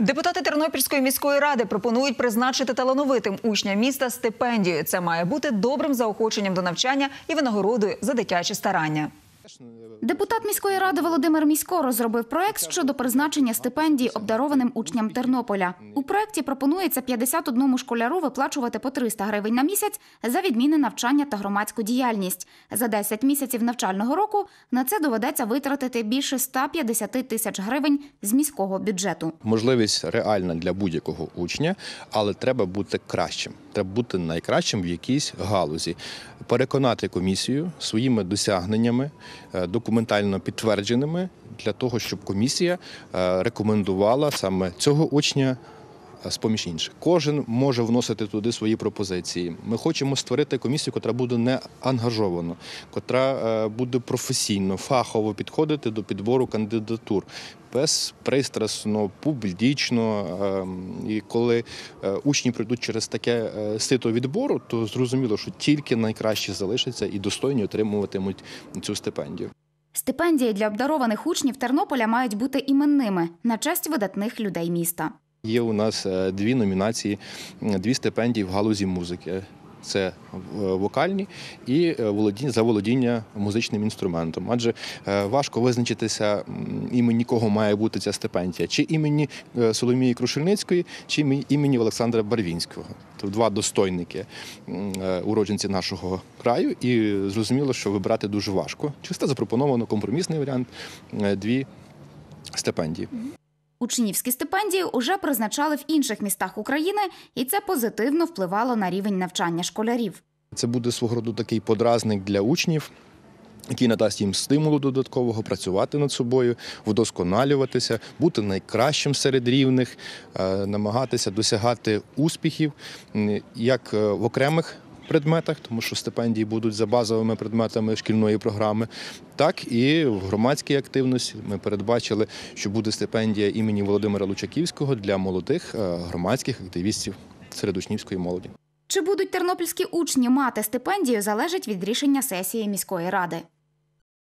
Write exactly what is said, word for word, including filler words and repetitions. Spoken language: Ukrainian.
Депутати Тернопільської міської ради пропонують призначити талановитим учням міста стипендію. Це має бути добрим заохоченням до навчання і винагородою за дитячі старання. Депутат міської ради Володимир Місько розробив проект щодо призначення стипендій обдарованим учням Тернополя. У проекті пропонується п'ятдесят одному школяру виплачувати по триста гривень на місяць за відмінне навчання та громадську діяльність. За десять місяців навчального року на це доведеться витратити більше ста п'ятдесяти тисяч гривень з міського бюджету. Можливість реальна для будь-якого учня, але треба бути кращим. Треба бути найкращим в якійсь галузі. Переконати комісію своїми досягненнями, документально підтвердженими, для того, щоб комісія рекомендувала саме цього учня з-поміж інших. Кожен може вносити туди свої пропозиції. Ми хочемо створити комісію, яка буде не ангажовано, яка буде професійно, фахово підходити до підбору кандидатур. Безпристрасно, публічно. І коли учні пройдуть через таке сито відбору, то зрозуміло, що тільки найкращі залишаться і достойні отримуватимуть цю стипендію. Стипендії для обдарованих учнів Тернополя мають бути іменними на честь видатних людей міста. Є у нас дві номінації, дві стипендії в галузі музики. Це вокальні і за володіння музичним інструментом. Адже важко визначитися, імені кого має бути ця стипендія. Чи імені Соломії Крушельницької, чи імені Олександра Барвінського. Це два достойники, уродженці нашого краю. І зрозуміло, що вибирати дуже важко. Через це запропоновано компромісний варіант – дві стипендії. Учнівські стипендії уже призначали в інших містах України, і це позитивно впливало на рівень навчання школярів. Це буде свого роду такий подразник для учнів, який надасть їм стимулу додаткового працювати над собою, вдосконалюватися, бути найкращим серед рівних, намагатися досягати успіхів як в окремих предметах, тому що стипендії будуть за базовими предметами шкільної програми, так і в громадській активності. Ми передбачили, що буде стипендія імені Володимира Лучаківського для молодих громадських активістів серед учнівської молоді. Чи будуть тернопільські учні мати стипендію, залежить від рішення сесії міської ради.